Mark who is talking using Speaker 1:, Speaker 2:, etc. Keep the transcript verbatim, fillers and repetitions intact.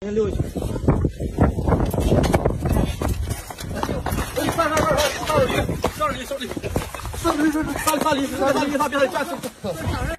Speaker 1: 先溜下去。哎，快快快快，上里，上里，上里，上里，上里，上里，上里，他别再站住。